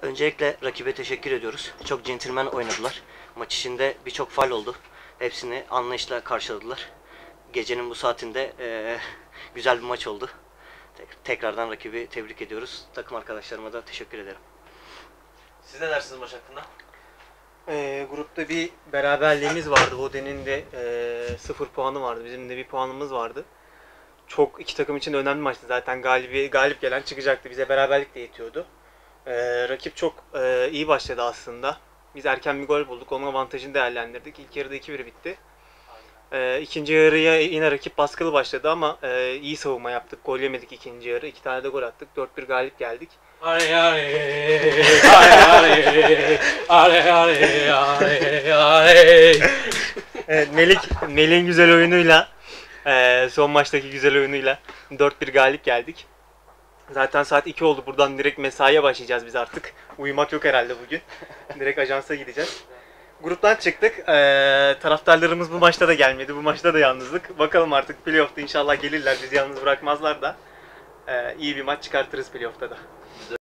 Öncelikle rakibe teşekkür ediyoruz. Çok centilmen oynadılar. Maç içinde birçok faul oldu. Hepsini anlayışla karşıladılar. Gecenin bu saatinde güzel bir maç oldu. Tekrardan rakibi tebrik ediyoruz. Takım arkadaşlarıma da teşekkür ederim. Siz ne dersiniz maç hakkında? Grupta bir beraberliğimiz vardı. Voden'in de 0 puanı vardı. Bizim de 1 puanımız vardı. Çok iki takım için de önemli maçtı. Zaten galip gelen çıkacaktı. Bize beraberlik de yetiyordu. Rakip çok iyi başladı aslında. Biz erken bir gol bulduk. Onun avantajını değerlendirdik. İlk yarıda 2-1 bitti. İkinci yarıya yine rakip baskılı başladı ama iyi savunma yaptık. Gol yemedik ikinci yarı. 2 tane de gol attık. 4-1 galip geldik. Evet, Melih'in güzel oyunuyla, son maçtaki güzel oyunuyla 4-1 galip geldik. Zaten saat 2 oldu. Buradan direkt mesaiye başlayacağız biz artık. Uyumak yok herhalde bugün. Direkt ajansa gideceğiz. Gruptan çıktık. Taraftarlarımız bu maçta da gelmedi. Bu maçta da yalnızlık. Bakalım artık playoff'ta inşallah gelirler. Bizi yalnız bırakmazlar da iyi bir maç çıkartırız playoff'ta da.